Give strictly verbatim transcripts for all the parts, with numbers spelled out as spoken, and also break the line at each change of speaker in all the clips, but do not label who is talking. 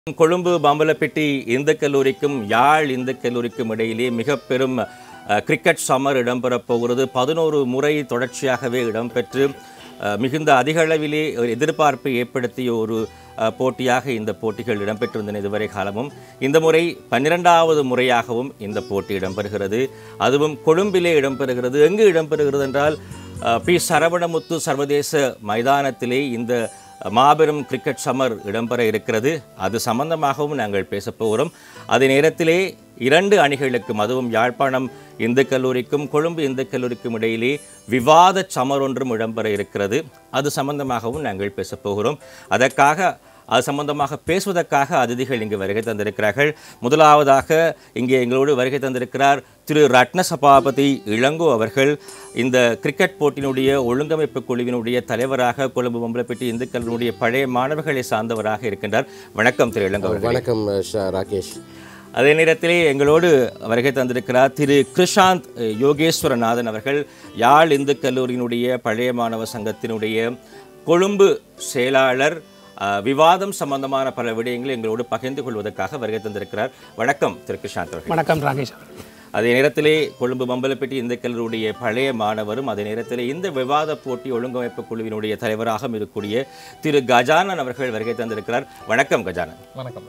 கொழும்பு பம்பலப்பிட்டி இந்து கல்லூரிக்கும் யாழ் இந்து கல்லூரிக்கும் இடையிலே மிக பெரும் கிரிக்கெட் சமர் இடம்பெறப் போகிறது. பதினோரு முறை தொடர்ச்சியாகவே இடம்பெற்று மிகுந்த அதிக அளவிலே ஒரு எதிர்பார்ப்பை ஏற்படுத்திய ஒரு போட்டியாக இந்த போட்டிகள் இடம்பெற்றிருந்தன இதுவரை காலமும். இந்த முறை பன்னிரெண்டாவது முறையாகவும் இந்த போட்டி இடம்பெறுகிறது. அதுவும் கொழும்பிலே இடம்பெறுகிறது. எங்கு இடம்பெறுகிறது என்றால் பி சரவணமுத்து சர்வதேச மைதானத்திலே இந்த மாபெரும் கிரிக்கெட் சமர் இடம்பெற இருக்கிறது. அது சம்பந்தமாகவும் நாங்கள் பேசப் போகிறோம். அதே நேரத்திலே இரண்டு அணிகளுக்கும், அதுவும் யாழ்ப்பாணம் இந்து கல்லூரிக்கும் கொழும்பு இந்து கல்லூரிக்கும் இடையிலே விவாத சமர் ஒன்றும் இடம்பெற இருக்கிறது. அது சம்பந்தமாகவும் நாங்கள் பேசப் போகிறோம். அதற்காக அது சம்பந்தமாக பேசுவதற்காக அதிதிகள் இங்கு வருகை தந்திருக்கிறார்கள். முதலாவதாக இங்கே எங்களோடு வருகை தந்திருக்கிறார் திரு ரத்ன சபாபதி இளங்கோ அவர்கள். இந்த கிரிக்கெட் போட்டியினுடைய ஒழுங்கமைப்பு குழுவினுடைய தலைவராக கொழும்பு பம்பலப்பிட்டி இந்து கல்லூரியினுடைய பழைய மாணவர்களை சார்ந்தவராக இருக்கின்றார். வணக்கம் திரு இளங்கோ.
வணக்கம் ராகேஷ்.
அதே நேரத்திலே எங்களோடு வருகை தந்திருக்கிறார் திரு கிருஷாந்த் யோகேஸ்வரநாதன் அவர்கள். யாழ் இந்து கல்லூரியினுடைய பழைய மாணவர் சங்கத்தினுடைய கொழும்பு செயலாளர். விவாதம் சம்பந்தமான பல விடயங்களை எங்களோடு பகிர்ந்து கொள்வதற்காக வருகை தந்திருக்கிறார். வணக்கம் திரு கிருஷாந்த் அவர்கள்.
வணக்கம் ராகேஷ்.
அதே நேரத்திலே கொழும்பு பம்பலப்பிட்டி இந்து கல்லூரியுடைய பழைய மாணவரும் அதே நேரத்திலே இந்த விவாத போட்டி ஒழுங்கமைப்பு குழுவினுடைய தலைவராக இருக்கக்கூடிய திரு கஜானன் அவர்கள் வருகை தந்திருக்கிறார். வணக்கம் கஜானன்.
வணக்கம்.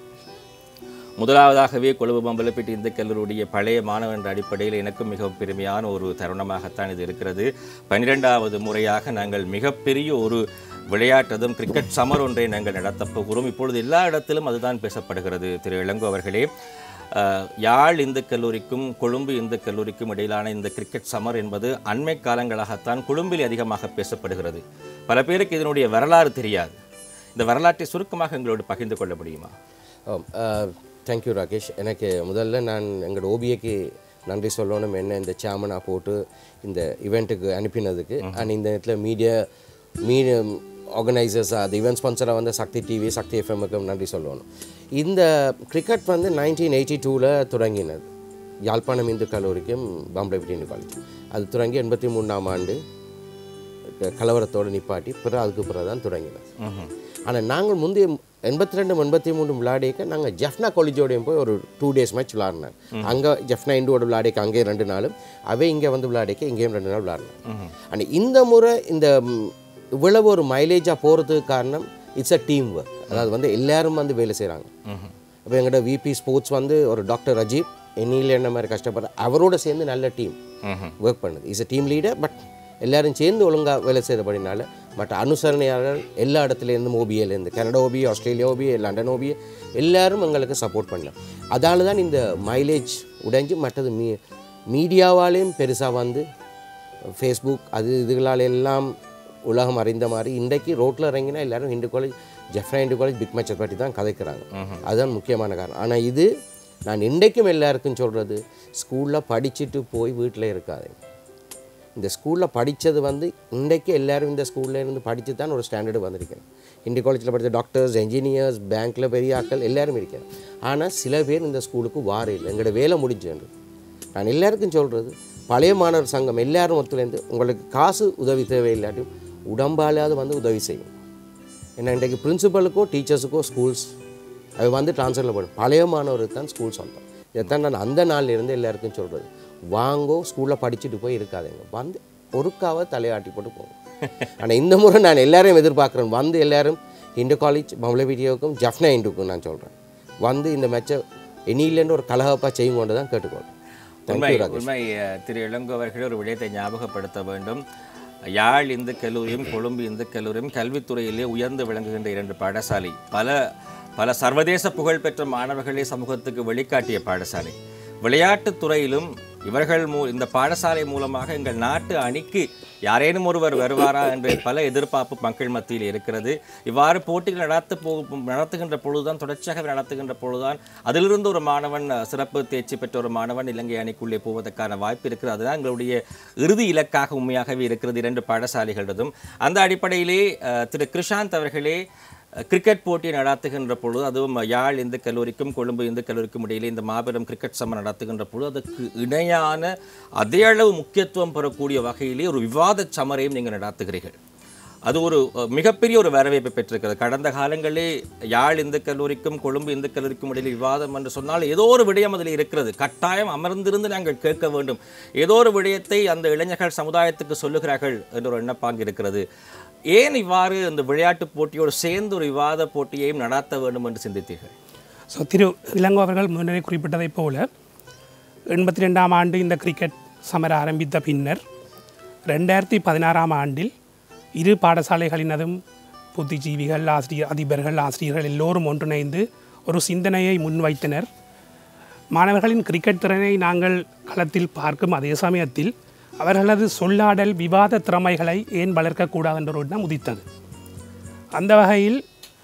முதலாவதாகவே கொழும்பு பம்பலப்பிட்டி இந்து கல்லூரியுடைய பழைய மாணவர் என்ற அடிப்படையில் எனக்கும் மிகவும் பெருமையான ஒரு தருணமாகத்தான் இது இருக்கிறது. பன்னிரெண்டாவது முறையாக நாங்கள் மிகப்பெரிய ஒரு விளையாட்டதும் கிரிக்கெட் சமர் ஒன்றை நாங்கள் நடத்தப் போகிறோம். இப்பொழுது எல்லா இடத்திலும் அதுதான் பேசப்படுகிறது. திரு இளங்கோ அவர்களே, யாழ் இந்து கல்லூரிக்கும் கொழும்பு இந்து கல்லூரிக்கும் இடையிலான இந்த கிரிக்கெட் சமர் என்பது அண்மை காலங்களாகத்தான் கொழும்பில் அதிகமாக பேசப்படுகிறது. பல பேருக்கு இதனுடைய வரலாறு தெரியாது. இந்த வரலாற்றை சுருக்கமாக எங்களோடு பகிர்ந்து கொள்ள முடியுமா?
தேங்க்யூ ராகேஷ். எனக்கு முதல்ல நான் எங்களோட ஓபிஏக்கு நன்றி சொல்லணும். என்ன இந்த சேர்மனாக போட்டு இந்த இவெண்ட்டுக்கு அனுப்பினதுக்கு. அண்ட் இந்த இடத்துல மீடியா மீடியா ஆர்கனைசர்ஸாக அது இவெண்ட் ஸ்பான்சராக வந்து சக்தி டிவி சக்தி எஃப்எம்முக்கு நன்றி சொல்லணும். இந்த கிரிக்கெட் வந்து நைன்டீன் எயிட்டி டூவில் தொடங்கினது யாழ்ப்பாணம் இந்து கல்லூரிக்கும் பம்பலப்பிட்டி இந்து காலேஜ். அது தொடங்கி எண்பத்தி மூணாம் ஆண்டு கலவரத்தோடு நிப்பாட்டி பிறகு அதுக்கு பிறகு தான் தொடங்கினது. ஆனால் நாங்கள் முந்தைய எண்பத்தி ரெண்டு எண்பத்தி மூணு விளையாடிக்க நாங்கள் ஜெஃப்னா காலேஜோடையும் போய் ஒரு டூ டேஸ் மேட்ச் விளையாடினாங்க. அங்கே ஜெஃப்னா இண்டோட விளையாடிக்க அங்கேயும் ரெண்டு நாளும், அவே இங்கே வந்து விளையாடிக்க இங்கேயும் ரெண்டு நாள் விளையாடினாங்க. ஆனால் இந்த முறை இந்த இவ்வளவு ஒரு மைலேஜாக போகிறதுக்கு காரணம் இட்ஸ் அ டீம் ஒர்க். அதாவது வந்து எல்லாரும் வந்து வேலை செய்கிறாங்க. அப்போ எங்களோட விபி ஸ்போர்ட்ஸ் வந்து ஒரு டாக்டர் ரஜீப் என்னில் என்ன மாதிரி கஷ்டப்படுற அவரோட சேர்ந்து நல்ல டீம் ஒர்க் பண்ணுது. Is a team leader. But எல்லோரும் சேர்ந்து ஒழுங்காக வேலை செய்கிறபடினால மற்ற அனுசரணையாளர்கள் எல்லா இடத்துலேருந்தும் ஓபிஏலேருந்து Canada OBA, Australia OBA, London OBA எல்லாரும் எங்களுக்கு சப்போர்ட் பண்ணலாம். அதால் தான் இந்த மைலேஜ் உடைஞ்சு மற்றது மீ மீடியாவாலேயும் பெருசாக வந்து ஃபேஸ்புக் அது இதுகளால் எல்லாம் உலகம் அறிந்த மாதிரி இன்றைக்கு ரோட்டில் இறங்கினா எல்லோரும் Hindu college Jaffna Hindu college big மேட்சை பற்றி தான் கதைக்கிறாங்க. அதுதான் முக்கியமான காரணம். ஆனால் இது நான் இன்றைக்கும் எல்லாருக்கும் சொல்கிறது, ஸ்கூலில் படிச்சுட்டு போய் வீட்டில் இருக்காது. இந்த ஸ்கூலில் படித்தது வந்து இன்றைக்கு எல்லோரும் இந்த ஸ்கூலில் இருந்து படித்து தான் ஒரு ஸ்டாண்டர்டு வந்திருக்கேன். இந்து காலேஜில் படித்த டாக்டர்ஸ், என்ஜினியர்ஸ், பேங்க்கில் பெரிய ஆட்கள் எல்லோரும் இருக்கிறேன். ஆனால் சில பேர் இந்த ஸ்கூலுக்கு வார இல்லை, எங்களோட வேலை முடிஞ்சு. நான் எல்லாருக்கும் சொல்கிறது, பழைய மாணவர் சங்கம் எல்லோரும் ஒத்துலேருந்து உங்களுக்கு காசு உதவி தேவையில்லாட்டும் உடம்பாலாவது வந்து உதவி செய்யும். ஏன்னா இன்றைக்கு பிரின்சிபலுக்கோ டீச்சர்ஸுக்கோ ஸ்கூல்ஸ் அது வந்து ட்ரான்ஸ்ஃபரில் போடும். பழைய மாணவருக்கு தான் ஸ்கூல் சொந்தம். இதைத்தான் நான் அந்த நாள்லேருந்து எல்லாருக்கும் சொல்கிறது, வாங்கோ ஸ்கூலில் படிச்சுட்டு போய் இருக்காதுங்க, வந்து ஒருக்காவை தலையாட்டி போட்டு போகும். ஆனால் இந்த முறை நான் எல்லாரையும் எதிர்பார்க்குறேன், வந்து எல்லோரும் இந்து காலேஜ் பம்பலப்பிட்டியோக்கும் ஜெஃப்னா இண்டுக்கும் நான் சொல்கிறேன், வந்து இந்த மேட்சை எண்ணிலேருந்து ஒரு கலகப்பாக செய்யும் கொண்டு தான் கேட்டுக்கொள்கிறேன்.
உண்மை உண்மை திரு இளங்கோ அவர்கள் ஒரு விடயத்தை ஞாபகப்படுத்த வேண்டும். யாழ் இந்து கல்லூரியும் கொழும்பு இந்து கல்லூரியும் கல்வித்துறையிலே உயர்ந்து விளங்குகின்ற இரண்டு பாடசாலை. பல பல சர்வதேச புகழ்பெற்ற மாணவர்களே சமூகத்துக்கு வெளிக்காட்டிய பாடசாலை. விளையாட்டுத் துறையிலும் இவர்கள் மூ இந்த பாடசாலை மூலமாக எங்கள் நாட்டு அணிக்கு யாரேனும் ஒருவர் வருவாரா என்ற பல எதிர்பார்ப்பு மக்கள் மத்தியில் இருக்கிறது. இவ்வாறு போட்டிகள் நடத்த போ நடத்துகின்ற பொழுதுதான் தொடர்ச்சியாக நடத்துகின்ற பொழுதுதான் அதிலிருந்து ஒரு மாணவன் சிறப்பு தேர்ச்சி பெற்ற ஒரு மாணவன் இலங்கை அணிக்குள்ளே போவதற்கான வாய்ப்பு இருக்கிறது. அதுதான் எங்களுடைய இறுதி இலக்காக உண்மையாகவே இருக்கிறது இரண்டு பாடசாலைகளதும். அந்த அடிப்படையிலே திரு கிருஷாந்த் அவர்களே, கிரிக்கெட் போட்டி நடத்துகின்ற பொழுது, அதுவும் யாழ் இந்து கல்லூரிக்கும் கொழும்பு இந்து கல்லூரிக்கும் இடையிலே இந்த மாபெரும் கிரிக்கெட் சமர் நடத்துகின்ற பொழுது அதுக்கு இணையான அதே அளவு முக்கியத்துவம் பெறக்கூடிய வகையிலே ஒரு விவாத சமரையும் நீங்கள் நடத்துகிறீர்கள். அது ஒரு மிகப்பெரிய ஒரு வரவேற்பை பெற்றிருக்கிறது. கடந்த காலங்களே யாழ் இந்து கல்லூரிக்கும் கொழும்பு இந்து கல்லூரிக்கும் இடையில் விவாதம் என்று சொன்னால் ஏதோ ஒரு விடயம் அதில் இருக்கிறது. கட்டாயம் அமர்ந்திருந்து நாங்கள் கேட்க வேண்டும். ஏதோ ஒரு விடயத்தை அந்த இளைஞர்கள் சமுதாயத்துக்கு சொல்லுகிறார்கள் என்ற ஒரு எண்ணப்பாங்கு இருக்கிறது. ஏன் இவ்வாறு இந்த விளையாட்டுப் போட்டியோடு சேர்ந்து ஒரு விவாத போட்டியையும் நடாத்த வேண்டும் என்று சிந்தித்தீர்கள்?
ஸோ திரு இளங்கோ அவர்கள் முன்னரே குறிப்பிட்டதைப் போல எண்பத்தி ரெண்டாம் ஆண்டு இந்த கிரிக்கெட் சமர ஆரம்பித்த பின்னர் ரெண்டாயிரத்தி பதினாறாம் ஆண்டில் இரு பாடசாலைகளினதும் புத்திஜீவிகள், ஆசிரியர் அதிபர்கள், ஆசிரியர்கள் எல்லோரும் ஒன்றிணைந்து ஒரு சிந்தனையை முன்வைத்தனர். மாணவர்களின் கிரிக்கெட் திறனை நாங்கள் களத்தில் பார்க்கும் அதே சமயத்தில் அவர்களது சொல்லாடல், விவாத திறமைகளை ஏன் வளர்க்கக்கூடாது என்ற ஒரு எண்ணம் உதித்தது. அந்த வகையில்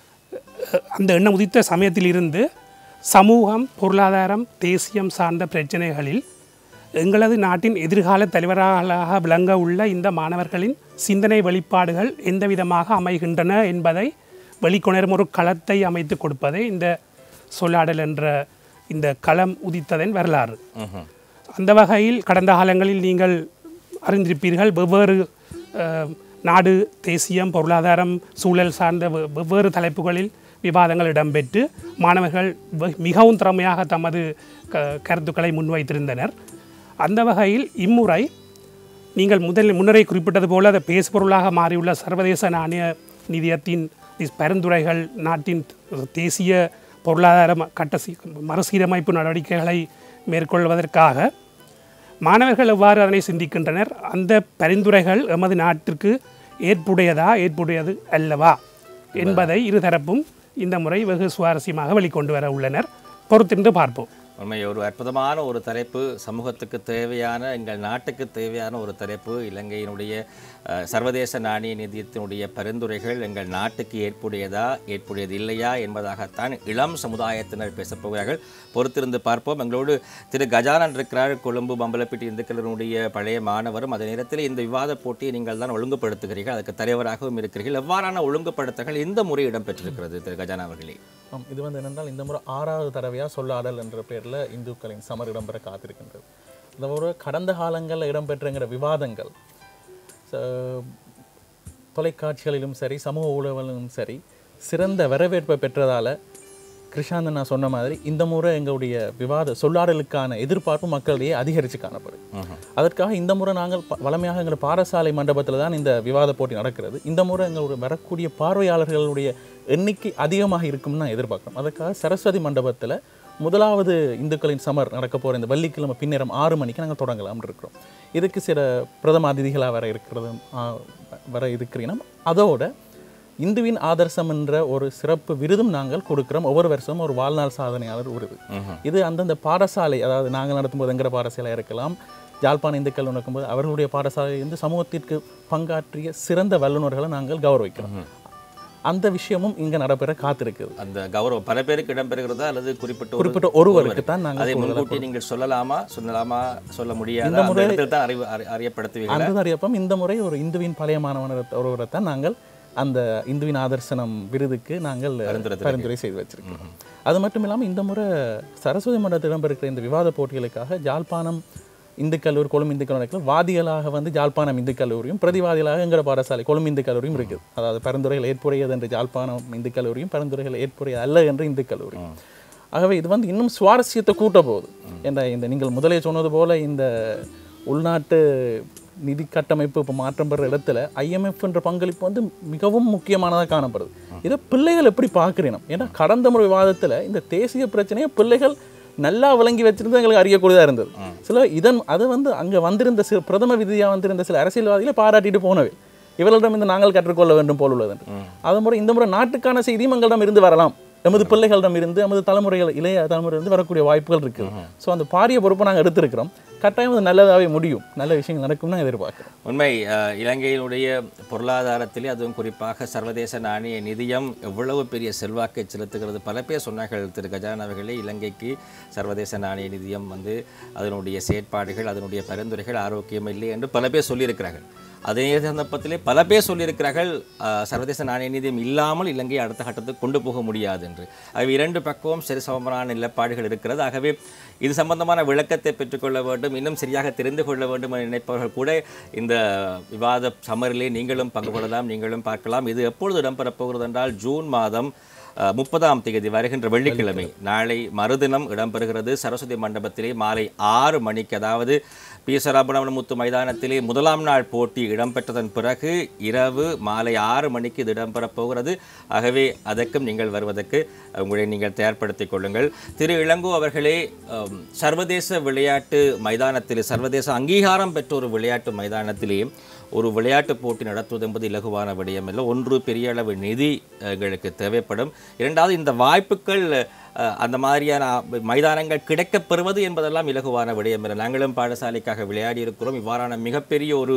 அந்த எண்ணம் உதித்த சமயத்தில் இருந்து சமூகம், பொருளாதாரம், தேசியம் சார்ந்த பிரச்சனைகளில் எங்களது நாட்டின் எதிர்கால தலைவர்களாக விளங்க உள்ள இந்த மாணவர்களின் சிந்தனை வெளிப்பாடுகள் எந்த விதமாக அமைகின்றன என்பதை வெளிக்கொணரும் ஒரு களத்தை அமைத்து கொடுப்பதே இந்த சொல்லாடல் என்ற இந்த களம் உதித்ததன் வரலாறு. அந்த வகையில் கடந்த காலங்களில் நீங்கள் அறிந்திருப்பீர்கள், வெவ்வேறு நாடு, தேசியம், பொருளாதாரம், சூழல் சார்ந்த வெவ்வேறு தலைப்புகளில் விவாதங்கள் இடம்பெற்று மாணவர்கள் மிகவும் திறமையாக தமது க கருத்துக்களை முன்வைத்திருந்தனர். அந்த வகையில் இம்முறை நீங்கள் முதல் முன்னரே குறிப்பிட்டது போல அதை பேசுபொருளாக மாறியுள்ள சர்வதேச நாணய நிதியத்தின் பரிந்துரைகள் நாட்டின் தேசிய பொருளாதார கட்ட மறுசீரமைப்பு நடவடிக்கைகளை மேற்கொள்வதற்காக மாணவர்கள் எவ்வாறு அதனை சிந்திக்கின்றனர், அந்த பரிந்துரைகள் எமது நாட்டிற்கு ஏற்புடையதா ஏற்புடையது அல்லவா என்பதை இருதரப்பும் இந்த முறை வெகு சுவாரஸ்யமாக வெளிக்கொண்டு வர உள்ளனர். பொறுத்திருந்து பார்ப்போம்.
உண்மை ஒரு அற்புதமான ஒரு தலைப்பு, சமூகத்துக்கு தேவையான, எங்கள் நாட்டுக்கு தேவையான ஒரு தலைப்பு. இலங்கையினுடைய சர்வதேச நாணய நிதியத்தினுடைய பரிந்துரைகள் எங்கள் நாட்டுக்கு ஏற்புடையதா ஏற்புடையது இல்லையா என்பதாகத்தான் இளம் சமுதாயத்தினர் பேசப்போகிறார்கள். பொறுத்திருந்து பார்ப்போம். எங்களோடு திரு கஜானன் இருக்கிறார், கொழும்பு பம்பலப்பிட்டி இந்து கல்லூரியினுடைய பழைய மாணவரும். அதே நேரத்தில் இந்த விவாத போட்டியை நீங்கள் தான் ஒழுங்குபடுத்துகிறீர்கள், அதுக்கு தலைவராகவும் இருக்கிறீர்கள். எவ்வாறான ஒழுங்குபடுத்தல்கள் இந்த முறை இடம்பெற்றிருக்கிறது திரு கஜானா அவர்களே?
இது வந்து என்னென்றால் இந்த முறை ஆறாவது தடவையாக சொல்லாடல் என்ற பேரில் இந்துக்களின் சமர் இடம்பெற காத்திருக்கின்றது. இந்த முறை கடந்த காலங்களில் இடம்பெற்றங்கிற விவாதங்கள் தொலைக்காட்சிகளிலும் சரி, சமூக ஊடகங்களிலும் சரி சிறந்த வரவேற்பை பெற்றதால் கிருஷாந்தன் நான் சொன்ன மாதிரி இந்த முறை எங்களுடைய விவாத சொல்லாடலுக்கான எதிர்பார்ப்பு மக்களிடையே அதிகரித்து காணப்படும். அதற்காக இந்த முறை நாங்கள் வளமையாக எங்கள் பாடசாலை மண்டபத்தில் தான் இந்த விவாத போட்டி நடக்கிறது. இந்த முறை எங்களுடைய வரக்கூடிய பார்வையாளர்களுடைய எண்ணிக்கை அதிகமாக இருக்கும்னு நான் எதிர்பார்க்குறோம். அதற்காக சரஸ்வதி மண்டபத்தில் முதலாவது இந்துக்களின் சமர் நடக்க போகிற இந்த வெள்ளிக்கிழமை பின்னேரம் ஆறு மணிக்கு நாங்கள் தொடங்கலாம் இருக்கிறோம். இதுக்கு சில பிரதம அதிதிகளாக வர இருக்கிறது வர இருக்கிறீங்கன்னா அதோட இந்துவின் ஆதர்சம் என்ற ஒரு சிறப்பு விருதும் நாங்கள் கொடுக்கிறோம். ஒவ்வொரு வருஷமும் ஒரு வாழ்நாள் சாதனையாளர் விருது. இது அந்தந்த பாடசாலை, அதாவது நாங்கள் நடத்தும்போது எங்கிற பாடசாலையாக இருக்கலாம், யாழ்ப்பாண இந்துக்கள் நடக்கும்போது அவர்களுடைய பாடசாலை வந்து சமூகத்திற்கு பங்காற்றிய சிறந்த வல்லுநர்களை நாங்கள் கௌரவிக்கிறோம். அந்த விஷயமும் இங்க நடைபெற காத்திருக்குது.
அந்த கௌரவம் பல பேருக்கு இடம்பெறுகிறதா அல்லது குறிப்பிட்ட குறிப்பிட்ட
ஒருவருக்கு தான் நாங்கள்
அதை முன்கூட்டி நீங்கள் சொல்லலாமா சொல்லலாமா சொல்ல முடியாது? இந்த முறை தான் அறிவு அறியப்படுத்துவீங்க.
அந்த அறியப்பம் இந்த முறை ஒரு இந்துவின் பழைய மாணவனர் ஒருவரை தான் நாங்கள் அந்த இந்துவின் ஆதர்சனம் விருதுக்கு நாங்கள் பரிந்துரை செய்து வச்சிருக்கோம். அது மட்டும் இல்லாமல் இந்த முறை சரஸ்வதி மண்டலத்தில் இடம்பெறுகிற இந்த விவாத போட்டிகளுக்காக யாழ்ப்பாணம் இந்து கல்லூரி, கொழும்பு இந்து கல்லூரி வாதிகளாக வந்து யாழ்ப்பாணம் இந்து கல்லூரியும், பிரதிவாதிகளாக எங்கிற பாடசாலை கொழும்பு இந்து கல்லூரியும் இருக்குது. அதாவது பரிந்துரைகள் ஏற்புடையது என்று யாழ்ப்பாணம் இந்து கல்லூரியும், பரிந்துரைகள் ஏற்புடையது அல்ல என்று இந்து கல்லூரி. ஆகவே இது வந்து இன்னும் சுவாரஸ்யத்தை கூட்ட போகுது. என்ற இந்த நீங்கள் முதலே சொன்னது போல இந்த உள்நாட்டு நிதி கட்டமைப்பு இப்போ மாற்றம் பெற இடத்துல ஐஎம்எஃப் என்ற பங்களிப்பு வந்து மிகவும் முக்கியமானதாக காணப்படுது. இதை பிள்ளைகள் எப்படி பார்க்குறீங்க? ஏன்னா கடந்த முறை விவாதத்தில் இந்த தேசிய பிரச்சனையை பிள்ளைகள் நல்லா விளங்கி வச்சிருந்து எங்களுக்கு அறியக்கூடியதாக இருந்தது. சில இதன் அதை வந்து அங்கே வந்திருந்த சில பிரதம விதியாக வந்திருந்த சில அரசியல்வாதிகளை பாராட்டிட்டு போனவை இவர்களிடம் இந்த நாங்கள் கற்றுக்கொள்ள வேண்டும் போல் உள்ளது. அது முறை இந்த முறை நாட்டுக்கான செய்தியும் எங்களிடம் இருந்து வரலாம், எமது பிள்ளைகளிடம் இருந்து, எமது தலைமுறைகள் இளைய தலைமுறையிலிருந்து வரக்கூடிய வாய்ப்புகள் இருக்குது. ஸோ அந்த பாரிய பொறுப்பை நாங்கள் எடுத்திருக்கிறோம். கட்டாயம் அது நல்லதாகவே முடியும், நல்ல விஷயங்கள் நடக்கும்னு எதிர்பார்க்கிறோம்.
உண்மை. இலங்கையினுடைய பொருளாதாரத்திலே அதுவும் குறிப்பாக சர்வதேச நாணய நிதியம் எவ்வளவு பெரிய செல்வாக்கை செலுத்துகிறது. பல பேர் சொன்னார்கள் திரு கஜானன் அவர்களே, இலங்கைக்கு சர்வதேச நாணய நிதியம் வந்து அதனுடைய செயற்பாடுகள், அதனுடைய பரிந்துரைகள் ஆரோக்கியம் இல்லை என்று பல பேர் சொல்லியிருக்கிறார்கள். அதே சந்தர்ப்பத்திலே பல பேர் சொல்லியிருக்கிறார்கள் சர்வதேச நாணய நிதியம் இல்லாமல் இலங்கையை அடுத்த கட்டத்துக்கு கொண்டு போக முடியாது என்று. ஆகவே இரண்டு பக்கமும் சரி சமமான நிலப்பாடுகள் இருக்கிறது. ஆகவே இது சம்பந்தமான விளக்கத்தை பெற்றுக்கொள்ள வேண்டும், இன்னும் சரியாக தெரிந்து கொள்ள வேண்டும் என நினைப்பவர்கள் கூட இந்த விவாத சமரிலே நீங்களும் பங்கு கொள்ளலாம், நீங்களும் பார்க்கலாம். இது எப்பொழுது இடம்பெறப் போகிறது என்றால் ஜூன் மாதம் முப்பதாம் தேதி வருகின்ற வெள்ளிக்கிழமை நாளை மறுதினம் இடம்பெறுகிறது. சரஸ்வதி மண்டபத்திலே மாலை ஆறு மணிக்கு, அதாவது பீசராபுரமுத்து மைதானத்திலே முதலாம் நாள் போட்டி இடம்பெற்றதன் பிறகு இரவு மாலை ஆறு மணிக்கு இது இடம்பெறப் போகிறது. ஆகவே அதற்கும் நீங்கள் வருவதற்கு உங்களை நீங்கள் தயார்படுத்திக் கொள்ளுங்கள். திரு இளங்கோ அவர்களே, சர்வதேச விளையாட்டு மைதானத்திலே, சர்வதேச அங்கீகாரம் பெற்ற ஒரு விளையாட்டு மைதானத்திலே ஒரு விளையாட்டு போட்டி நடத்துவது என்பது இலகுவான விடயம் இல்லை. ஒன்று, பெரிய அளவு நிதி எங்களுக்கு தேவைப்படும். இரண்டாவது, இந்த வாய்ப்புகள் அந்த மாதிரியான மைதானங்கள் கிடைக்கப் பெறுவது என்பதெல்லாம் இலகுவான விடயம் இல்லை. நாங்களும் பாடசாலைக்காக விளையாடி இருக்கிறோம். இவ்வாறான மிகப்பெரிய ஒரு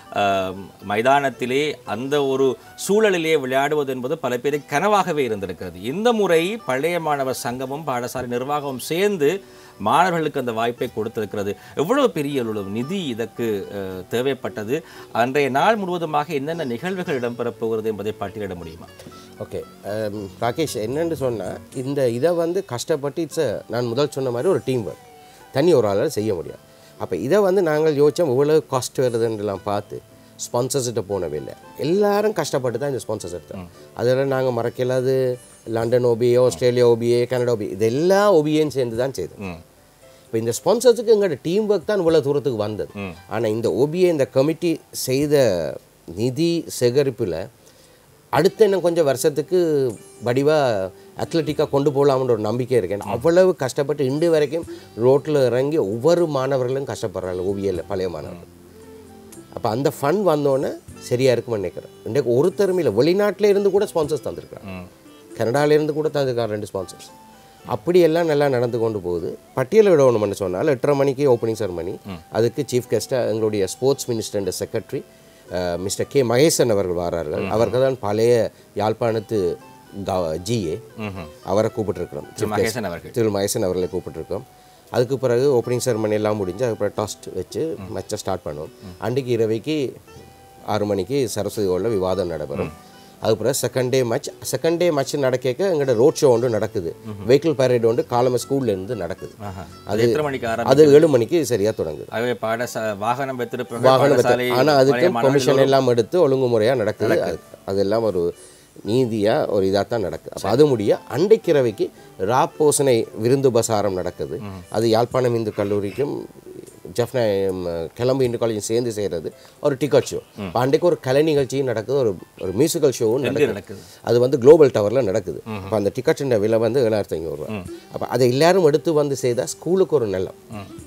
மைதானத்திலே அந்த ஒரு சூழலிலே விளையாடுவது என்பது பல பேருக்கு கனவாகவே இருந்திருக்கிறது. இந்த முறை பழைய மாணவர் சங்கமும் பாடசாலை நிர்வாகமும் சேர்ந்து மாணவர்களுக்கு அந்த வாய்ப்பை கொடுத்திருக்கிறது. எவ்வளவு பெரிய அளவு நிதி இதற்கு தேவைப்பட்டது, அன்றைய நாள் முழுவதுமாக என்னென்ன நிகழ்வுகள் இடம்பெறப் போகிறது என்பதை பட்டியலிட முடியுமா?
ஓகே ராகேஷ், என்னென்னு சொன்னால் இந்த இதை வந்து கஷ்டப்பட்டு இட்ஸ் நான் முதல் சொன்ன மாதிரி ஒரு டீம் ஒர்க், தனி ஒரு ஆளால் செய்ய முடியாது. அப்போ இதை வந்து நாங்கள் யோசித்தோம், இவ்வளோ காஸ்ட் வருதுன்றலாம் பார்த்து ஸ்பான்சர்ஸ்கிட்ட போனவே இல்லை. எல்லாரும் கஷ்டப்பட்டு தான் இந்த ஸ்பான்சர்ஸ் எடுத்தோம். அதில் நாங்கள் மறக்கலாது London OBA, Australia OBA, Canada OBA, இது எல்லா ஓபிஏன்னு சேர்ந்து தான் செய்தோம். இப்போ இந்த ஸ்பான்சர்ஸுக்கு எங்களோட டீம் ஒர்க் தான் இவ்வளோ தூரத்துக்கு வந்தது. ஆனால் இந்த ஓபிஏ இந்த கமிட்டி செய்த நிதி சேகரிப்பில் அடுத்த இன்னும் கொஞ்சம் வருஷத்துக்கு வடிவாக அத்லட்டிக்காக கொண்டு போகலாம்ன்ற ஒரு நம்பிக்கை இருக்கேன். அவ்வளவு கஷ்டப்பட்டு இன்று வரைக்கும் ரோட்டில் இறங்கி ஒவ்வொரு மாணவர்களும் கஷ்டப்படுறாங்க ஓவியில், பழைய மாணவர்கள். அப்போ அந்த ஃபண்ட் வந்தோன்னே சரியாக இருக்குன்னு நினைக்கிறேன். இன்றைக்கு ஒருத்தரும் இல்லை, வெளிநாட்டில் இருந்து கூட ஸ்பான்சர்ஸ் தந்திருக்காங்க, கனடாவிலேருந்து கூட தந்திருக்காங்க ரெண்டு ஸ்பான்சர்ஸ். அப்படியெல்லாம் நல்லா நடந்து கொண்டு போகுது. பட்டியல் விடணும்னு சொன்னால் எட்டரை மணிக்கு ஓப்பனிங் செரமனி, அதுக்கு சீஃப் கெஸ்ட்டாக எங்களுடைய sports minister and secretary mister K Mahesan அவர்கள் வரார்கள். அவர்கள் தான் பழைய யாழ்ப்பாணத்து ஜிஏ, அவரை கூப்பிட்டுருக்கிறோம். திரு மகேசன் அவர்களை கூப்பிட்டுருக்கோம். அதுக்கு பிறகு ஓப்பனிங் செரமனி எல்லாம் முடிஞ்சு அதுக்கப்புறம் டாஸ்ட் வச்சு மேட்சை ஸ்டார்ட் பண்ணுவோம். அன்றைக்கு இரவைக்கு ஆறு மணிக்கு சரஸ்வதி ஹாலில் விவாதம் நடைபெறும். அதுக்கப்புறம் second day match second day match நடக்க எங்களோட ரோட் ஷோ ஒன்று நடக்குது, வெஹிக்கிள் பரேட் ஒன்று காலம ஸ்கூல்லேருந்து நடக்குது. அது அது ஏழு மணிக்கு சரியாக தொடங்குது. வாகனம் வாகனம் ஆனால் அதுக்கு பெர்மிஷன் எல்லாம் எடுத்து ஒழுங்குமுறையாக நடக்குது. அதெல்லாம் ஒரு நீதியாக ஒரு இதாக தான் நடக்குது. அப்போ அது முடிய அண்டைக்கிரவைக்கு ராப்போசனை விருந்து உபசாரம் நடக்குது. அது யாழ்ப்பாணம் இந்து கல்லூரிக்கும் ஜெஃப்னா கிளம்பு இந்து காலேஜும் சேர்ந்து செய்கிறது ஒரு டிக்கெட் ஷோ. இப்போ அன்றைக்கு ஒரு கலை நிகழ்ச்சியும் நடக்குது, ஒரு ஒரு மியூசிக்கல் ஷோவும் நடக்குது. அது வந்து குளோபல் டவரில் நடக்குது. அப்போ அந்த டிக்கெட்டுன்ற விலை வந்து ஏழாயிரத்தி ஐநூறு ரூபா. அப்போ அதை எல்லாரும் எடுத்து வந்து செய்தால் ஸ்கூலுக்கு ஒரு நல்லம்.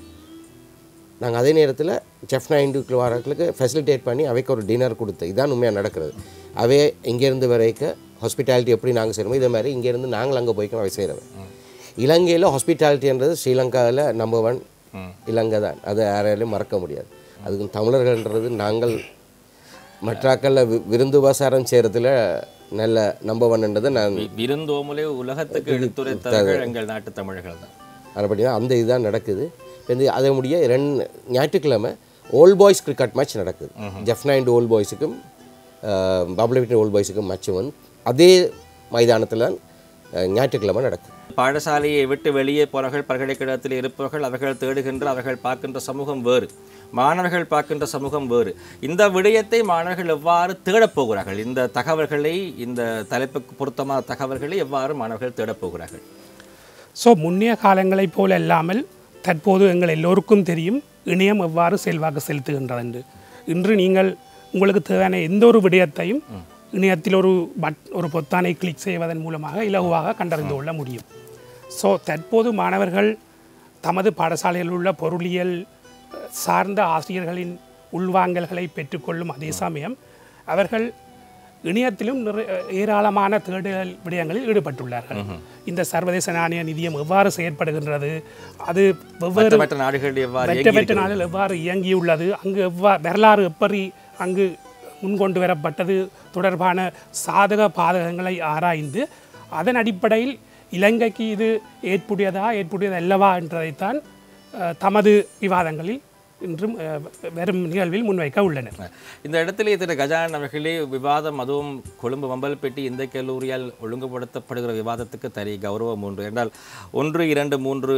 நாங்கள் அதே நேரத்தில் ஜெஃப்னா இந்து வாரங்களுக்கு ஃபெசிலிட்டேட் பண்ணி அவைக்கு ஒரு டின்னர் கொடுத்து, இதான் உண்மையாக நடக்கிறது. அவே இங்கேருந்து வரைக்க ஹாஸ்பிட்டாலிட்டி எப்படி நாங்கள் செய்கிறோமோ இதே மாதிரி இங்கேருந்து நாங்கள் அங்கே போய்க்கணும் அவை செய்கிறவன். இலங்கையில் ஹாஸ்பிட்டாலிட்டின்றது ஸ்ரீலங்காவில் நம்பர் ஒன் இலங்கை தான், அதை யாராலையும் மறக்க முடியாது. அதுக்கு தமிழர்கள்ன்றது நாங்கள் மற்றாக்களில் விருந்து உபசாரம் செய்கிறதுல நல்ல நம்பர் ஒன்ன்றது நான்
விருந்தோமலே உலகத்துக்கு எடுத்துரைத்தவர்கள் எங்கள் நாட்டு தமிழர்கள் தான்.
அதுபடி தான் அந்த இதுதான் நடக்குது. வந்து அதை முடிய ரெண்டு ஞாயிற்றுக்கிழமை ஓல்ட் பாய்ஸ் கிரிக்கெட் மேட்ச் நடக்குது. ஜெஃப்னா இண்டு ஓல்ட் பாய்ஸுக்கும் பப்ளிக் ஓல்ட் பாய்ஸுக்கும் மேட்ச் வந்து அதே மைதானத்தில் ஞாயிற்றுக்கிழமை நடக்குது.
பாடசாலையை விட்டு வெளியே போனவர்கள், பல்கலைக்கழகத்தில் இருப்பவர்கள், அவர்கள் தேடுகின்ற அவர்கள் பார்க்கின்ற சமூகம் வேறு, மாணவர்கள் பார்க்கின்ற சமூகம் வேறு. இந்த விடயத்தை மாணவர்கள் எவ்வாறு தேடப் போகிறார்கள்? இந்த தகவல்களை, இந்த தலைப்புக்கு பொருத்தமான தகவல்களை எவ்வாறு மாணவர்கள் தேடப் போகிறார்கள்?
ஸோ முன்னைய காலங்களைப் போல இல்லாமல் தற்போது எங்கள் எல்லோருக்கும் தெரியும் இணையம் எவ்வாறு செல்வாக்கு செலுத்துகின்றது என்று. இன்று நீங்கள் உங்களுக்கு தேவையான எந்த ஒரு விடயத்தையும் இணையத்தில் ஒரு பட் ஒரு பொத்தானை கிளிக் செய்வதன் மூலமாக இலகுவாக கண்டறிந்து கொள்ள முடியும். ஸோ தற்போது மாணவர்கள் தமது பாடசாலையில் உள்ள பொருளியல் சார்ந்த ஆசிரியர்களின் உள்வாங்கல்களை பெற்றுக்கொள்ளும் அதே சமயம் அவர்கள் இணையத்திலும் ஏராளமான தேடுதல் விடயங்களில் ஈடுபட்டுள்ளார்கள். இந்த சர்வதேச நாணய நிதியம் எவ்வாறு செயற்படுகின்றது, அது வெவ்வேறு நாடுகள் நாடுகள் எவ்வாறு இயங்கியுள்ளது, அங்கு எவ்வாறு வரலாறு எப்படி அங்கு முன்கொண்டு வரப்பட்டது தொடர்பான சாதக பாதகங்களை ஆராய்ந்து அதன் அடிப்படையில் இலங்கைக்கு இது ஏற்புடையதா ஏற்புடையது அல்லவா என்றதைத்தான் தமது விவாதங்களில் இன்றும் வரும் நிகழ்வில் முன்வைக்க உள்ளனர்.
இந்த இடத்திலே திரு கஜானன் அவர்களே, விவாதம் அதுவும் கொழும்பு வம்பல்பேட்டை இந்த கல்லூரியால் ஒழுங்குபடுத்தப்படுகிற விவாதத்துக்கு தனி கௌரவம் உண்டு. என்றால் ஒன்று இரண்டு மூன்று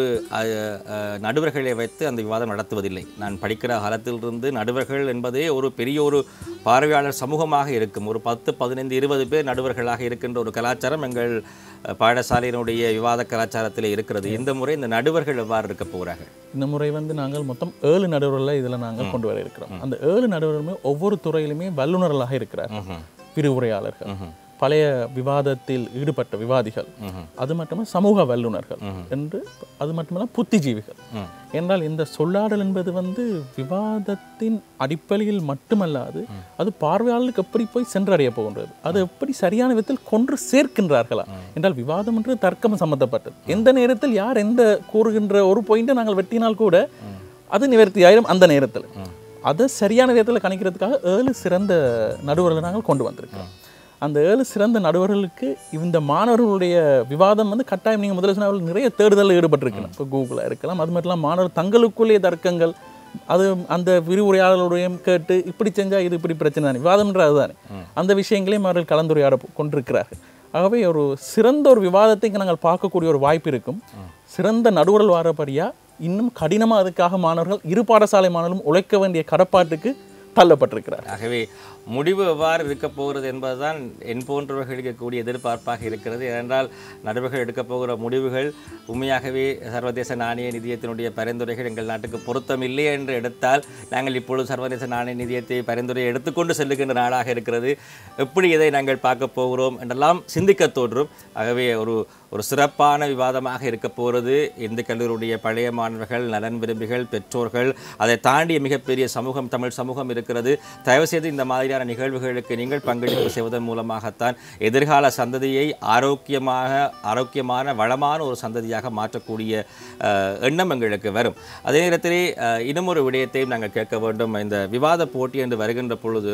நடுவர்களை வைத்து அந்த விவாதம் நடத்துவதில்லை. நான் படிக்கிற காலத்திலிருந்து நடுவர்கள் என்பதே ஒரு பெரிய ஒரு பார்வையாளர் சமூகமாக இருக்கும். ஒரு பத்து பதினைந்து இருபது பேர் நடுவர்களாக இருக்கின்ற ஒரு கலாச்சாரம் எங்கள் பாடசாலையினுடைய விவாத கலாச்சாரத்தில் இருக்கிறது. இந்த முறை இந்த நடுவர்கள் எவ்வாறு இருக்க போகிறார்கள்?
இந்த முறை வந்து நாங்கள் மொத்தம் ஏழு நடுவர்களை இதில் நாங்கள் கொண்டு வர இருக்கிறோம். அந்த ஏழு நடுவர்களுமே ஒவ்வொரு துறையிலுமே வல்லுநர்களாக இருக்கிறார். விரிவுரையாளர்கள், பழைய விவாதத்தில் ஈடுபட்ட விவாதிகள், அது மட்டுமே சமூக வல்லுநர்கள் என்று, அது மட்டுமல்ல புத்திஜீவிகள். என்றால் இந்த சொல்லாடல் என்பது வந்து விவாதத்தின் அடிப்படையில் மட்டுமல்லாது அது பார்வையாளர்களுக்கு எப்படி போய் சென்றடைய போகின்றது, அது எப்படி சரியான விதத்தில் கொன்று சேர்க்கின்றார்களா என்றால், விவாதம் என்று தர்க்கம் சம்பந்தப்பட்டது. எந்த நேரத்தில் யார் எந்த கூறுகின்ற ஒரு பாயிண்டை நாங்கள் வெட்டினால் கூட அது நிவர்த்தி ஆயிரும். அந்த நேரத்தில் அதை சரியான விதத்தில் கணிக்கிறதுக்காக ஏழு சிறந்த நடுவர்களை நாங்கள் கொண்டு வந்திருக்கிறோம். அந்த ஏழு சிறந்த நடுவர்களுக்கு இந்த மாணவர்களுடைய விவாதம் வந்து கட்டாயம், நீங்கள் முதல்ல சொன்ன நிறைய தேடுதலில் ஈடுபட்டிருக்கலாம். இப்போ கூகுளாக இருக்கலாம். அது மட்டும் இல்லாமல் மாணவர் தங்களுக்குள்ளே தர்க்கங்கள், அது அந்த விரிவுரையாளருடையும் கேட்டு இப்படி செஞ்சால் இது இப்படி பிரச்சனை தானே, விவாதம்ன்ற அதுதானே, அந்த விஷயங்களையும் அவர்கள் கலந்துரையாட கொண்டிருக்கிறார்கள். ஆகவே ஒரு சிறந்த ஒரு விவாதத்தை நாங்கள் பார்க்கக்கூடிய ஒரு வாய்ப்பு இருக்கும். சிறந்த நடுவர்கள் வாரப்படியாக இன்னும் கடினமாக அதுக்காக மாணவர்கள், இரு பாடசாலை மாணவர்களும் உழைக்க வேண்டிய கடப்பாட்டுக்கு தள்ளப்பட்டிருக்கிறார்.
ஆகவே முடிவு எவ்வாறு இருக்க போகிறது என்பதுதான் என் போன்றவர்களுக்கு கூடிய எதிர்பார்ப்பாக இருக்கிறது. ஏனென்றால் நடுவர்கள் எடுக்க போகிற முடிவுகள் உண்மையாகவே சர்வதேச நாணய நிதியத்தினுடைய பரிந்துரைகள் எங்கள் நாட்டுக்கு பொருத்தமில்லை என்று எடுத்தால், நாங்கள் இப்பொழுது சர்வதேச நாணய நிதியத்தை பரிந்துரையை எடுத்துக்கொண்டு செல்லுகின்ற நாடாக இருக்கிறது. எப்படி இதை நாங்கள் பார்க்க போகிறோம் என்றெல்லாம் சிந்திக்க தோன்றும். ஆகவே ஒரு ஒரு சிறப்பான விவாதமாக இருக்க போகிறது. இந்த கல்லூரியுடைய பழைய மாணவர்கள், நலன் விரும்பிகள், பெற்றோர்கள், அதை தாண்டிய மிகப்பெரிய சமூகம், தமிழ் சமூகம் இருக்கிறது. தயவுசெய்து இந்த மாதிரியான நிகழ்வுகளுக்கு நீங்கள் பங்களிப்பு செய்வதன் மூலமாகத்தான் எதிர்கால சந்ததியை ஆரோக்கியமாக ஆரோக்கியமான வளமான ஒரு சந்ததியாக மாற்றக்கூடிய எண்ணம் எங்களுக்கு வரும். அதே நேரத்திலே இன்னும் ஒரு விடயத்தையும் நாங்கள் கேட்க வேண்டும். இந்த விவாத போட்டி என்று வருகின்ற பொழுது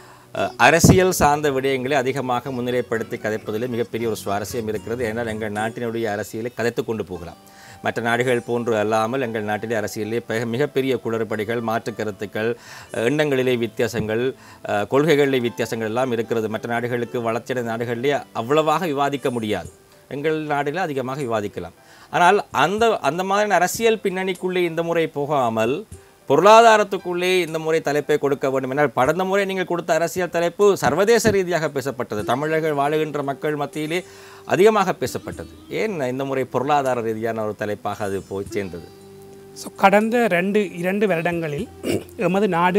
அரசியல் சார்ந்த விடயங்களை அதிகமாக முன்னிலைப்படுத்தி கதைப்பதில் மிகப்பெரிய ஒரு சுவாரஸ்யம் இருக்கிறது. ஏன்னால் எங்கள் நாட்டினுடைய அரசியலை கதைத்து கொண்டு போகலாம். மற்ற நாடுகள் போன்று அல்லாமல் எங்கள் நாட்டிலே அரசியலே மிகப்பெரிய குளறுபடிகள், மாற்று கருத்துக்கள், எண்ணங்களிலே வித்தியாசங்கள், கொள்கைகளிலே வித்தியாசங்கள் எல்லாம் இருக்கிறது. மற்ற நாடுகளுக்கு வளர்ச்சியடைந்த நாடுகளிலே அவ்வளவாக விவாதிக்க முடியாது. எங்கள் நாடுகளில் அதிகமாக விவாதிக்கலாம். ஆனால் அந்த அந்த மாதிரியான அரசியல் பின்னணிக்குள்ளே இந்த முறை போகாமல் பொருளாதாரத்துக்குள்ளே இந்த முறை தலைப்பை கொடுக்க வேண்டும். என்றால் கடந்த முறை நீங்கள் கொடுத்த அரசியல் தலைப்பு சர்வதேச ரீதியாக பேசப்பட்டது, தமிழர்கள் வாழுகின்ற மக்கள் மத்தியிலே அதிகமாக பேசப்பட்டது. ஏன் இந்த முறை பொருளாதார ரீதியான ஒரு தலைப்பாக அது போய் சேர்ந்தது?
ஸோ கடந்த ரெண்டு இரண்டு வருடங்களில் எமது நாடு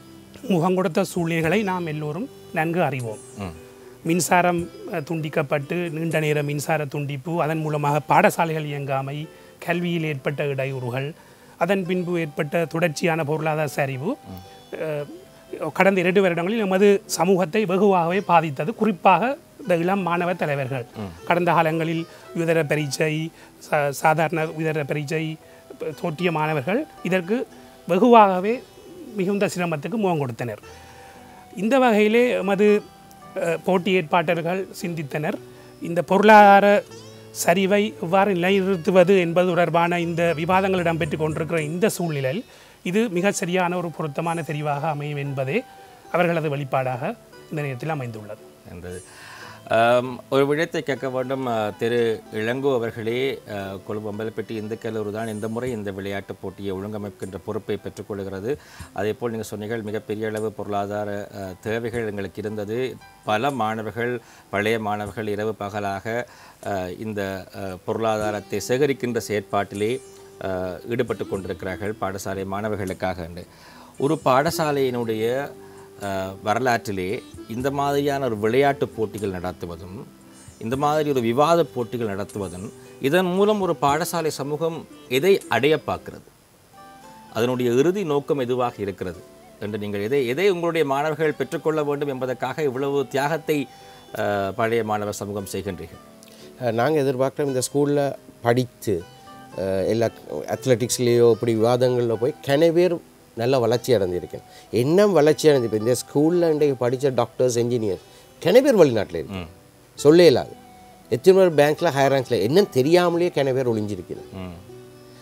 முகம் கொடுத்த சூழ்நிலைகளை நாம் எல்லோரும் நன்கு அறிவோம். மின்சாரம் துண்டிக்கப்பட்டு நீண்ட நேர மின்சார துண்டிப்பு, அதன் மூலமாக பாடசாலைகள் இயங்காமை, கல்வியில் ஏற்பட்ட இடையூறுகள், அதன் பின்பு ஏற்பட்ட தொடர்ச்சியான பொருளாதார சரிவு கடந்த இரண்டு வருடங்களில் நமது சமூகத்தை வெகுவாகவே பாதித்தது. குறிப்பாக இந்த இளம் மாணவ தலைவர்கள் கடந்த காலங்களில் உயர்தர பரீட்சை, சாதாரண உயர்தர பரீட்சை தோற்றிய மாணவர்கள் இதற்கு வெகுவாகவே மிகுந்த சிரமத்துக்கு முகம் கொடுத்தனர். இந்த வகையிலே எமது போட்டி ஏற்பாட்டர்கள் சிந்தித்தனர். இந்த பொருளாதார சரிவை எவ்வாறு நிலைநிறுத்துவது என்பது தொடர்பான இந்த விவாதங்கள் இடம்பெற்று கொண்டிருக்கிற இந்த சூழ்நிலையில் இது மிக சரியான ஒரு பொருத்தமான தெரிவாக அமையும் என்பதே அவர்களது வெளிப்பாடாக இந்த நேரத்தில் அமைந்துள்ளது
என்றது. ஒரு விடயத்தை கேட்க வேண்டும். திரு இளங்கோ அவர்களே, கொழும்பு வம்பல்பேட்டை இந்து கல்லூரி தான் இந்த முறை இந்த விளையாட்டுப் போட்டியை ஒழுங்கமைக்கின்ற பொறுப்பை பெற்றுக்கொள்கிறது. அதே போல் நீங்கள் சொன்னீர்கள், மிகப்பெரிய அளவு பொருளாதார தேவைகள் எங்களுக்கு இருந்தது. பல மாணவர்கள், பழைய மாணவர்கள் இரவு பகலாக இந்த பொருளாதாரத்தை சேகரிக்கின்ற செயற்பாட்டிலே ஈடுபட்டு கொண்டிருக்கிறார்கள் பாடசாலை மாணவர்களுக்காக. ஒரு பாடசாலையினுடைய வரலாற்றிலே இந்த மாதிரியான ஒரு விளையாட்டு போட்டிகள் நடத்துவதும், இந்த மாதிரி ஒரு விவாத போட்டிகள் நடத்துவதும், இதன் மூலம் ஒரு பாடசாலை சமூகம் எதை அடைய பார்க்கிறது, அதனுடைய இறுதி நோக்கம் எதுவாக இருக்கிறது என்று நீங்கள் எதை எதை உங்களுடைய மாணவர்கள் பெற்றுக்கொள்ள வேண்டும் என்பதற்காக இவ்வளவு தியாகத்தை பழைய மாணவர் சமூகம் செய்கின்றீர்கள்?
நாங்கள் எதிர்பார்க்குறோம், இந்த ஸ்கூலில் படித்து எல்லா அத்லெட்டிக்ஸ்லேயோ இப்படி விவாதங்களில் போய் கனவேர் நல்ல வளர்ச்சி அடைஞ்சிருக்கேன். என்ன வளர்ச்சி அடைஞ்சு இப்போ இந்த ஸ்கூலில் இன்றைக்கு படித்த டாக்டர்ஸ், என்ஜினியர்ஸ் கனவேர் வெளிநாட்டில் இருக்கு, சொல்ல இல்லாது. எத்தனை பேர் பேங்க்கில் ஹையர் ரேங்க்ஸில் என்னன்னு தெரியாமலேயே கனவேர் ஒளிஞ்சிருக்கிறேன்.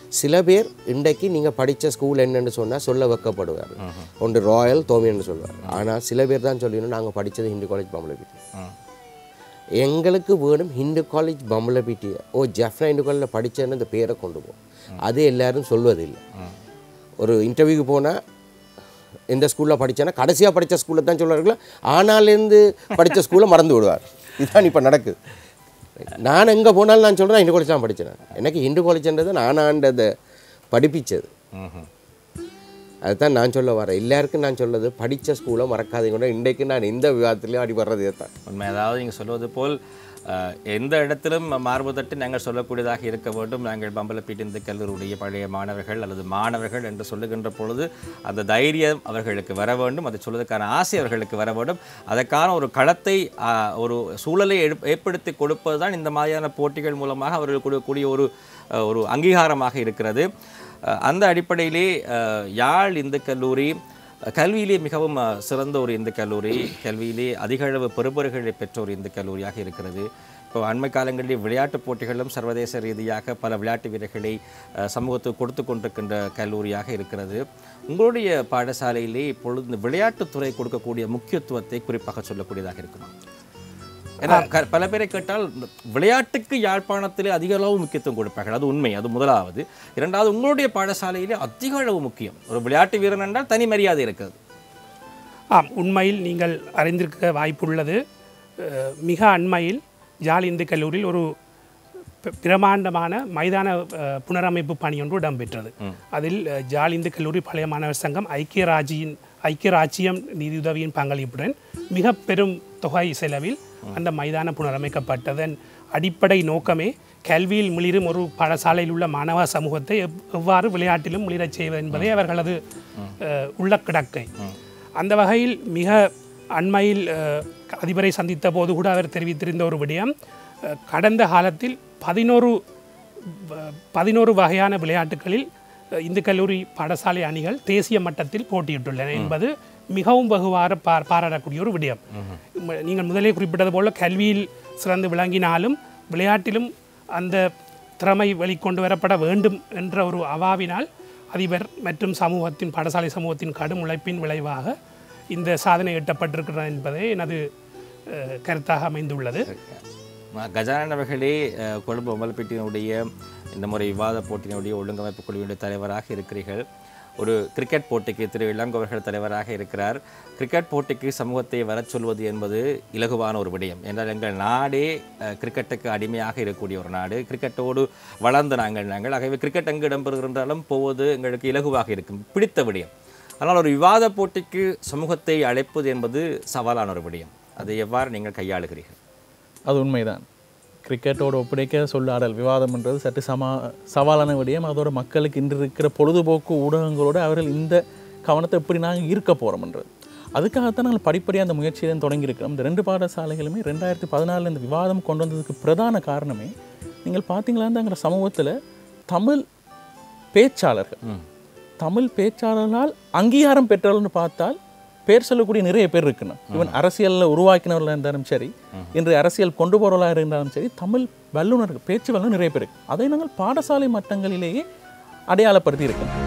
சில பேர் இன்றைக்கு நீங்கள் படித்த ஸ்கூல் என்னென்னு சொன்னால் சொல்ல வைக்கப்படுவார். ஒன்று ராயல் தோமின்னு சொல்லுவார். ஆனால் சில பேர் தான் சொல்லணும் நாங்கள் படித்தது ஹிந்து காலேஜ் பம்பலப்பிட்டி. எங்களுக்கு வேணும் ஹிந்து காலேஜ் பம்பலப்பிட்டி ஓ ஜெஃப்னா ஹிந்து காலேஜில் படித்தேன்னு இந்த பேரை கொண்டு போகும். அது எல்லாரும் சொல்வதில்லை. ஒரு இன்டர்வியூக்கு போனால் எந்த ஸ்கூலில் படித்தேன்னா கடைசியாக படித்த ஸ்கூலில் தான் சொல்லுவார்கள். ஆனாலேருந்து படித்த ஸ்கூலை மறந்து விடுவார். இதுதான் இப்போ நடக்குது. நான் எங்கே போனாலும் நான் சொல்கிறேன் ஹிந்து காலேஜ் தான் படித்தேன். எனக்கு ஹிந்து காலேஜ்ன்றது நானாண்டதை படிப்பிச்சது. அதுதான் நான் சொல்ல வரேன். எல்லாருக்கும் நான் சொல்வது படித்த ஸ்கூலை மறக்காதீங்க. இன்றைக்கு நான் இந்த விவாதத்துலேயும் அடிபடுறதே தான்
உண்மை. அதாவது நீங்கள் சொல்வது போல் எந்த இடத்திலும் மார்புதட்டு நாங்கள் சொல்லக்கூடியதாக இருக்க வேண்டும். நாங்கள் பம்பலப்பீட்டு இந்த கல்லூரியுடைய பழைய மாணவர்கள் அல்லது மாணவர்கள் என்று சொல்லுகின்ற பொழுது அந்த தைரியம் அவர்களுக்கு வர வேண்டும். அதை சொல்வதற்கான ஆசை அவர்களுக்கு வர வேண்டும். அதற்கான ஒரு களத்தை ஒரு சூழலை ஏற்படுத்தி கொடுப்பது தான் இந்த மாதிரியான போட்டிகள் மூலமாக அவர்கள் கொடுக்கக்கூடிய ஒரு ஒரு அங்கீகாரமாக இருக்கிறது. அந்த அடிப்படையிலே யாழ் இந்து கல்லூரி கல்வியிலே மிகவும் சிறந்த ஒரு இந்து கல்லூரி, கல்வியிலே அதிக அளவு பெறுபர்களை பெற்ற ஒரு இந்து கல்லூரியாக இருக்கிறது. இப்போ அண்மை காலங்களில் விளையாட்டுப் போட்டிகளிலும் சர்வதேச ரீதியாக பல விளையாட்டு வீரர்களை சமூகத்துக்கு கொடுத்து கொண்டிருக்கின்ற கல்லூரியாக இருக்கிறது. உங்களுடைய பாடசாலையிலே இப்பொழுது இந்த விளையாட்டுத்துறை கொடுக்கக்கூடிய முக்கியத்துவத்தை குறிப்பாக சொல்லக்கூடியதாக இருக்கணும். ஏன்னா பல பேரை கேட்டால் விளையாட்டுக்கு யாழ்ப்பாணத்திலே அதிக அளவு முக்கியத்துவம் கொடுப்பார்கள். அது உண்மை. அது முதலாவது. இரண்டாவது, உங்களுடைய பாடசாலையிலே அதிக அளவு முக்கியம். ஒரு விளையாட்டு வீரன் என்றால் தனி மரியாதை இருக்கிறது.
ஆம், உண்மையில் நீங்கள் அறிந்திருக்க வாய்ப்புள்ளது. மிக அண்மையில் யாழ் இந்து கல்லூரியில் ஒரு பிரமாண்டமான மைதான புனரமைப்பு பணி ஒன்று இடம்பெற்றது. அதில் யாழ் இந்து கல்லூரி பழைய மாணவர் சங்கம் ஐக்கிய ராஜ்யின் ஐக்கிய ராஜ்யம் நிதியுதவியின் பங்களிப்புடன் மிக பெரும் தொகை செலவில் அந்த மைதான புனரமைக்கப்பட்டதன் அடிப்படை நோக்கமே கல்வியில் மிளிரும் ஒரு பாடசாலையில் உள்ள மாணவ சமூகத்தை எவ்வாறு விளையாட்டிலும் மிளிரச் செய்வது என்பதே அவர்களது உள்ள கிடக்கை. அந்த வகையில் மிக அண்மையில் அதிபரை சந்தித்த போது கூட அவர் தெரிவித்திருந்த ஒரு விடயம், கடந்த காலத்தில் பதினோரு பதினோரு வகையான விளையாட்டுகளில் இந்து கல்லூரி பாடசாலை அணிகள் தேசிய மட்டத்தில் போட்டியிட்டுள்ளன என்பது மிகவும் வெகுவார பா பாராட்டக்கூடிய ஒரு விடயம். நீங்கள் முதலே குறிப்பிட்டது போல கல்வியில் சிறந்து விளங்கினாலும் விளையாட்டிலும் அந்த திறமை வெளிக்கொண்டு வரப்பட வேண்டும் என்ற ஒரு அவாவினால் அதிபர் மற்றும் சமூகத்தின் பாடசாலை சமூகத்தின் கடும் உழைப்பின் விளைவாக இந்த சாதனை எட்டப்பட்டிருக்கிறது என்பதே எனது கருத்தாக அமைந்துள்ளது.
கஜானன் அவர்களே கொழும்பு பம்பலப்பீட்டினுடைய இந்த முறை விவாத போட்டியினுடைய ஒழுங்கமைப்பு குழுவினுடைய தலைவராக இருக்கிறீர்கள். ஒரு கிரிக்கெட் போட்டிக்கு திரு இளங்கோவர்கள் தலைவராக இருக்கிறார். கிரிக்கெட் போட்டிக்கு சமூகத்தை வரச் சொல்வது என்பது இலகுவான ஒரு விடயம். என்றால் எங்கள் நாடே கிரிக்கெட்டுக்கு அடிமையாக இருக்கக்கூடிய ஒரு நாடு. கிரிக்கெட்டோடு வளர்ந்த நாங்கள் நாங்கள் ஆகவே கிரிக்கெட் எங்கு இடம்பெறுகின்றாலும் போவது எங்களுக்கு இலகுவாக இருக்கும், பிடித்த விடயம். ஆனால் ஒரு விவாத போட்டிக்கு சமூகத்தை அழைப்பது என்பது சவாலான ஒரு விடயம். அதை எவ்வாறு நீங்கள் கையாளுகிறீர்கள்?
அது உண்மைதான். கிரிக்கெட்டோடு ஒப்படைக்க சொல்லாடல் விவாதம்ன்றது சற்று சமா சவாலான விடயம். அதோட மக்களுக்கு இன்று இருக்கிற பொழுதுபோக்கு ஊடகங்களோடு அவர்கள் இந்த கவனத்தை எப்படி நாங்கள் ஈர்க்க போகிறோம்ன்றது. அதுக்காகத்தான் நாங்கள் படிப்படியாக அந்த முயற்சியை தொடங்கியிருக்கிறோம். இந்த ரெண்டு பாடசாலைகளுமே ரெண்டாயிரத்தி பதினாலில் இந்த விவாதம் கொண்டு வந்ததுக்கு பிரதான காரணமே, நீங்கள் பார்த்தீங்களான்னு எங்கள் சமூகத்தில் தமிழ் பேச்சாளர்கள் தமிழ் பேச்சாளர்களால் அங்கீகாரம் பெற்றவர்கள்னு பார்த்தால் பேர் சொல்லக்கூடிய நிறைய பேர் இருக்கணும். இவன் அரசியலில் உருவாக்கினவர்களாக இருந்தாலும் சரி, இன்று அரசியல் கொண்டு போகிறவர்களாக இருந்தாலும் சரி, தமிழ் வல்லுநர்கள் பேச்சு வல்லுநர் நிறைய பேர் இருக்கு. அதை நாங்கள் பாடசாலை மட்டங்களிலேயே அடையாளப்படுத்தி இருக்கோம்.